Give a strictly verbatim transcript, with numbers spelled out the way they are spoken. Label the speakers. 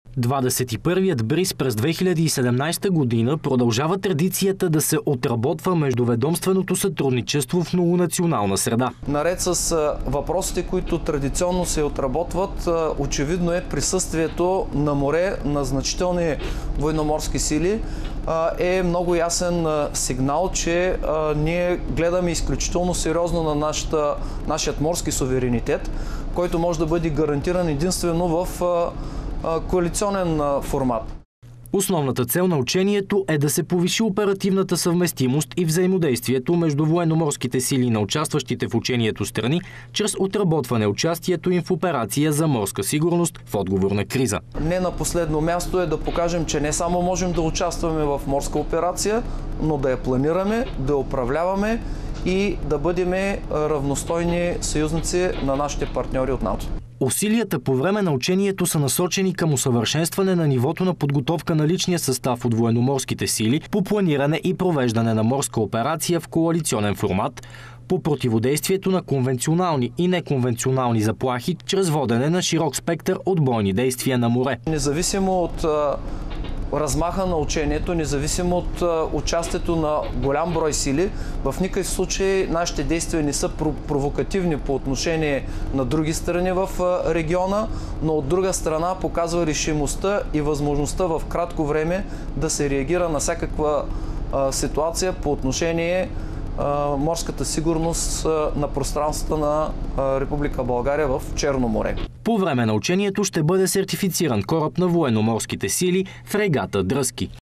Speaker 1: двадесет и първият бриз през две хиляди и седемнадесета година продължава традицията да се отработва междуведомственото сътрудничество в многонационална среда.
Speaker 2: Наред с въпросите, които традиционно се отработват, очевидно е присъствието на море на значителни военноморски сили. Е много ясен сигнал, че ние гледаме изключително сериозно на нашата, нашият морски суверенитет, който може да бъде гарантиран единствено в коалиционен формат.
Speaker 1: Основната цел на учението е да се повиши оперативната съвместимост и взаимодействието между военноморските сили на участващите в учението страни, чрез отработване участието им в операция за морска сигурност в отговор на криза.
Speaker 2: Не на последно място е да покажем, че не само можем да участваме в морска операция, но да я планираме, да я управляваме и да бъдем равностойни съюзници на нашите партньори от НАТО.
Speaker 1: Усилията по време на учението са насочени към усъвършенстване на нивото на подготовка на личния състав от военноморските сили по планиране и провеждане на морска операция в коалиционен формат, по противодействието на конвенционални и неконвенционални заплахи чрез водене на широк спектър от бойни действия на море.
Speaker 2: Независимо от размаха на учението, независимо от участието на голям брой сили, в никакъв случай нашите действия не са провокативни по отношение на други страни в региона, но от друга страна показва решимостта и възможността в кратко време да се реагира на всякаква ситуация по отношение морската сигурност на пространствата на Република България в Черно море.
Speaker 1: По време на учението ще бъде сертифициран кораб на военноморските сили фрегата Дръзки.